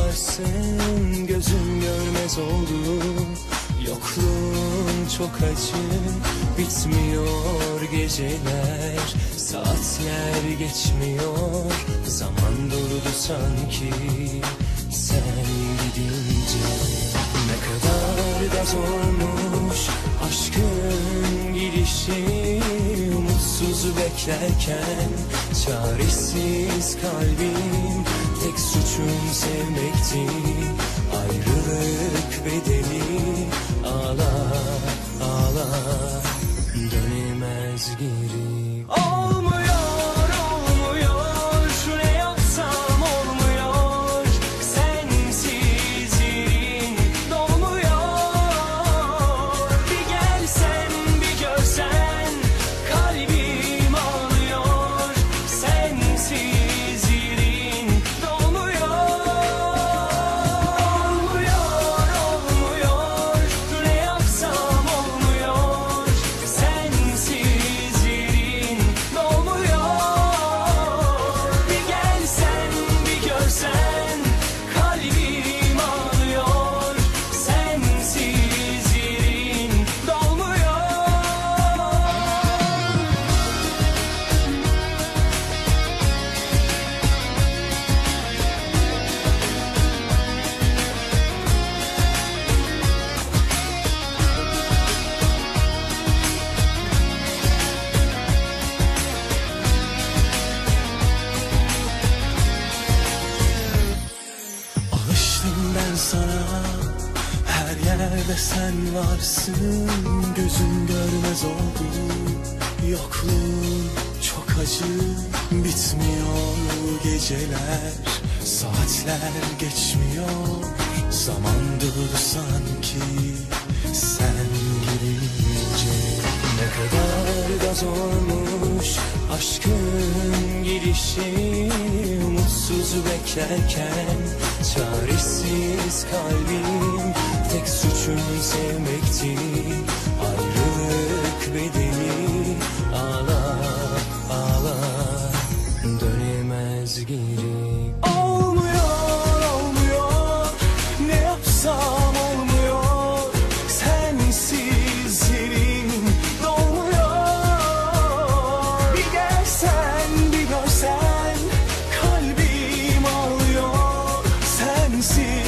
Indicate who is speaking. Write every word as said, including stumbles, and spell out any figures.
Speaker 1: varsın, gözüm görmez oldu. Yokluğun çok acı, bitmiyor geceler, saatler geçmiyor, zaman durdu sanki sen gidince. Ne kadar da zormuş aşkın gidişi, umutsuz beklerken çaresiz kalbim. Tek suçum sevmekti, ayrılık bedeli. Ağla, ağla, dönemez geri. Olmuyor, olmuyor, ne yapsam olmuyor. Sensiz yerin dolmuyor. Bir gelsen, bir görsen, kalbim ağlıyor. Sensiz yerin dolmuyor. Olmuyor, olmuyor, ne yapsam olmuyor. Sensiz yerin dolmuyor. Bir gelsen, bir görsen, kalbim ağlıyor. Sensiz yerin dolmuyor. Alıştım ben sana, her yerde sen varsın. Gözüm görmez oldu, yokluğun çok acı. Bitmiyor geceler, saatler geçmiyor, zaman durdu sanki sen gidince. Ne kadar da zormuş aşkın gidişi, umutsuz beklerken çaresiz kalbim. Tek suçum sevmekti, ayrılık bedeli. Ağla, ağla, dönemez geri. Olmuyor, olmuyor, ne yapsam olmuyor. Sensiz yerin dolmuyor. Bir gelsen, bir görsen, kalbim ağlıyor. Sensiz